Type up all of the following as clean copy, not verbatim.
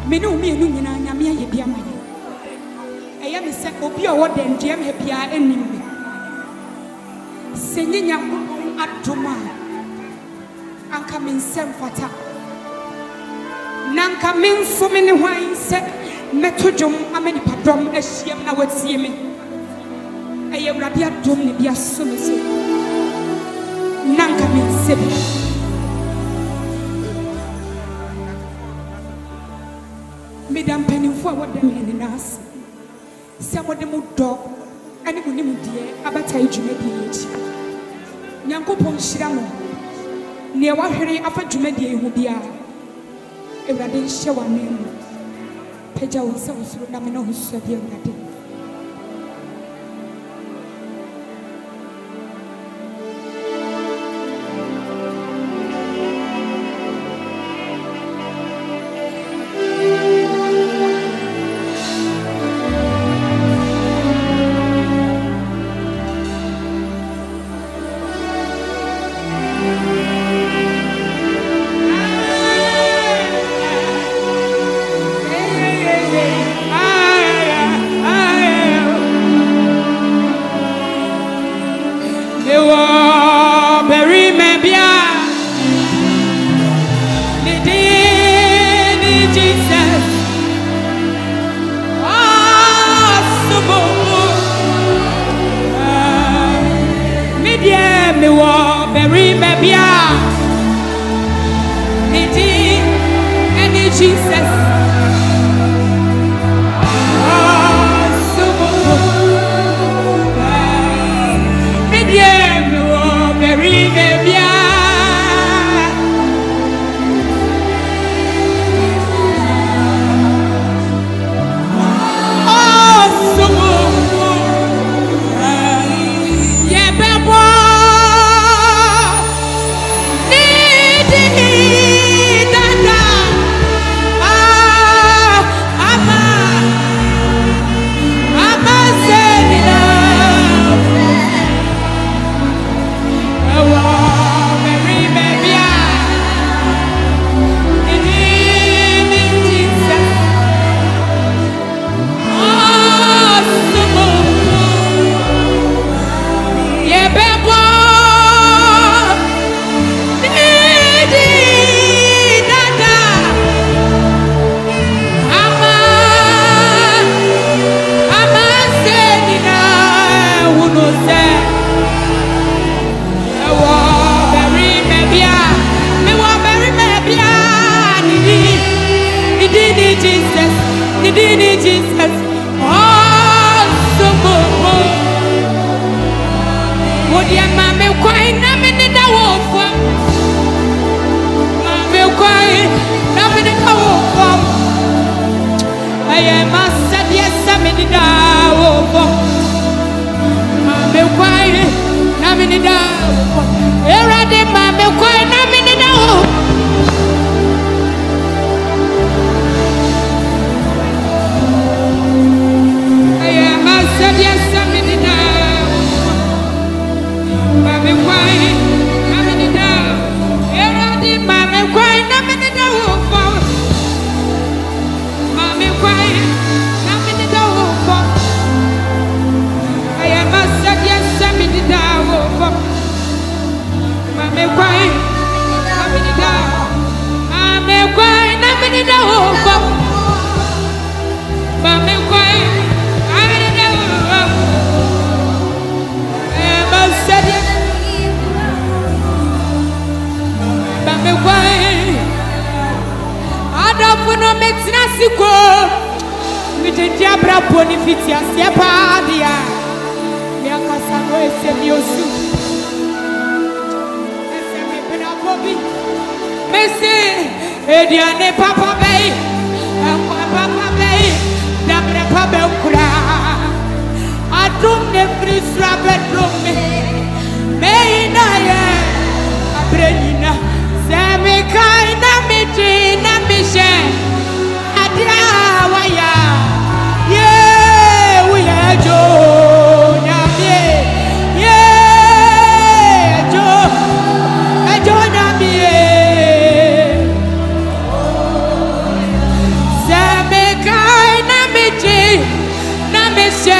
Menu me no nyina nyame aye bia ma ye. Eya me se obi owo den diem he bia enim me. Se nyinya Nyankopon adoma anka me nsem fata. Nanka me nso me ne hwan se metodwom amani padom ahiem na watie me. Eye Awurade adom ne bia so me so. Nanka me nsebi. Madam Pennyfo, what them in us. Some of them would dog, and it would name dear, abatai you may be it. Yanko Pon Shiramo, near what Harry after Jumedi would be a Radin shower name. Peja was so namino who served you that day. Adia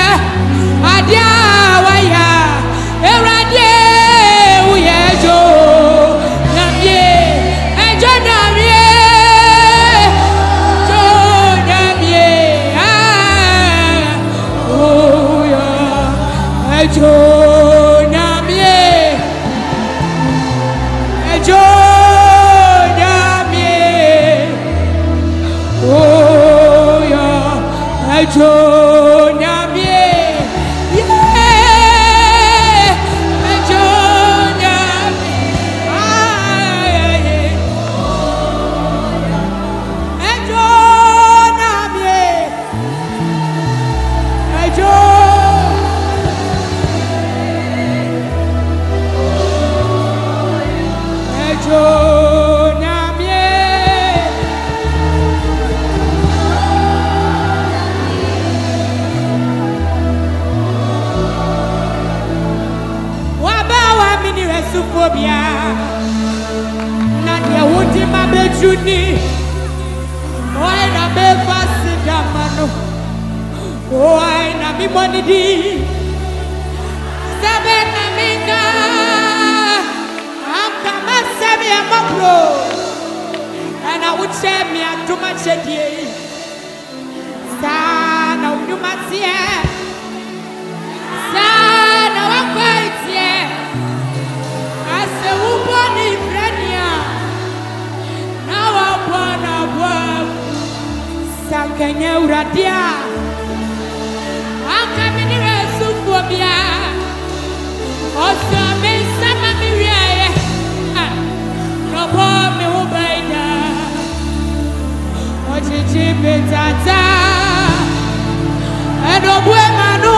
waya Erade uyejo namye ejo namye jo namye oh ya ejo namye ejo namye oh ya ejo Juni, why na be fast damano? Why na mi money di? Sebe na minga, am kama sebe ya mapro, and I would say me a too much a day. Sana unyumatie, sana wakwaitie, ase uboni frenia. Sankanya uradia akamini resufobia osame sama miwiaye no bo me ubaida ochichi betata edobwe manu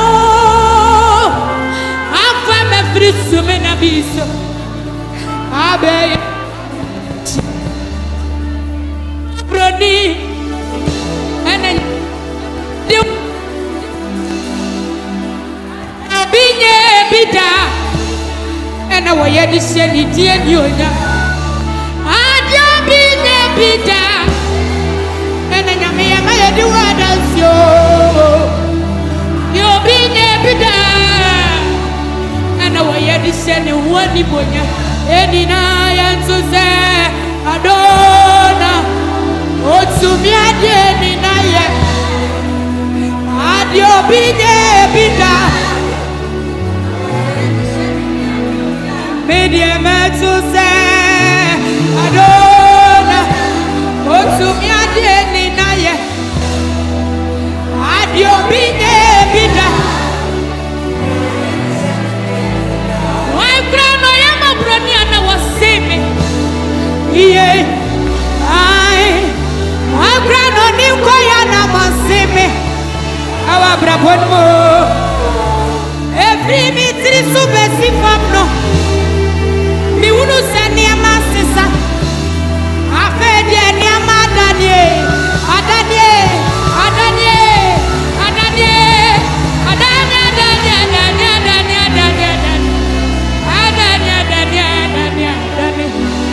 afa me frisu me na biso abe broni bida ena woye di seni die nyonya adia binye bida ena nyame ya maye di wadasyo yo binye bida ena woye di seni woni bonya eni na yanzuze adona otsumi adie ni na ye adio binye bida media metu se adona otsumi adie ni na ye adio binye bida why krano ya mabroni ana waseme iye ai krano ni ko ya na waseme awa brabonmo every mitri subesi famno mi unu sani amasisa afedi ni amadanie adanie adanie adanie adanie adanie adanie adanie adanie adanie adanie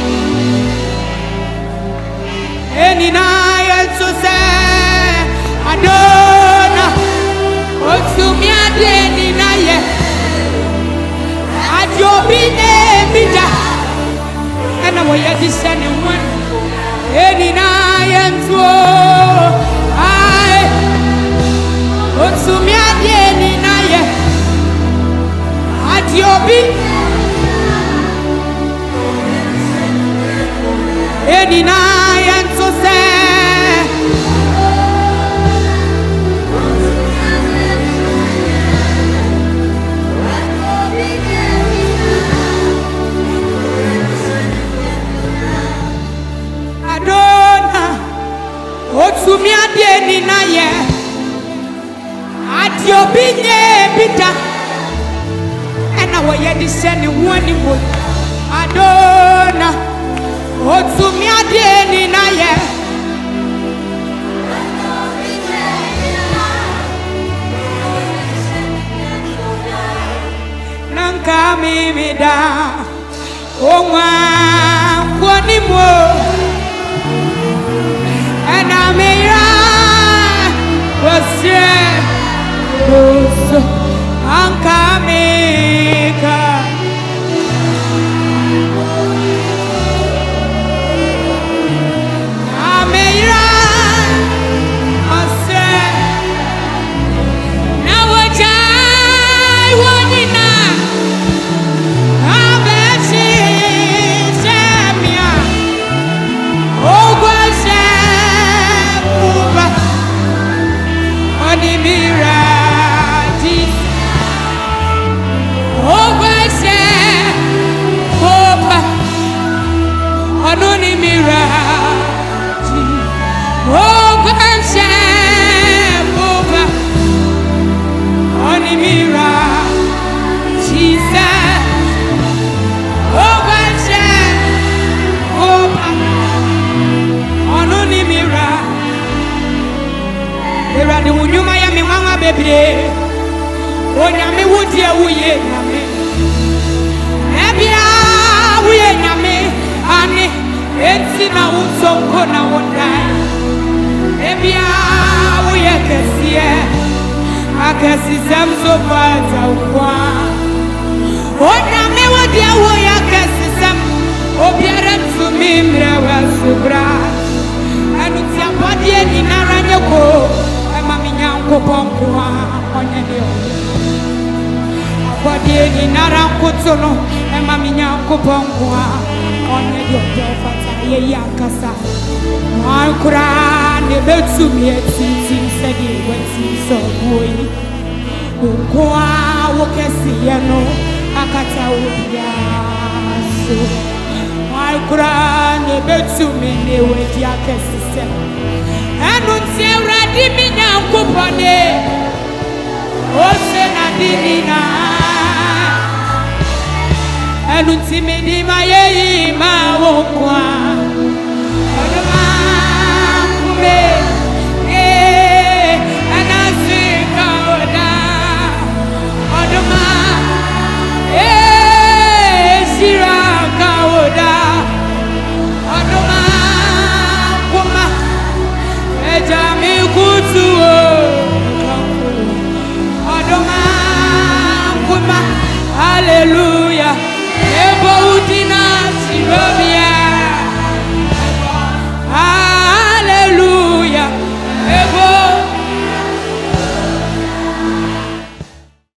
eni na yanso se adona otsumi adeni na ye adobine bida ena woye disene one eni na yanso ai otsumi adeni na ye adiobi eni na yanso se otsumi adeni na ye adiobinye bida ena woye disene woni mo adona otsumi adeni na ye nanka mimida onwa woni mo and I'm a was bebre onyame wodie wuye nyame ebia wuye nyame ani enti na unsonko na wondai ebia wuye kesie akasi samso fata ukwa onyame wodie wuye kasi sam obiara tumi mrewa subra anu tiapodie ni naranyeko mami nyanko ponkwa onyedio abodie ni narankotono mami nyanko ponkwa onyedio dofata ye yakasa mankura ne betumi etiti sedi wati so boy ukwa wokesi ye no akata wobia so mankura ne betumi ne wedi akesi se anu tiewra di mi nyankopone o se na dirina anu ti mi di ma ye ma wo kwa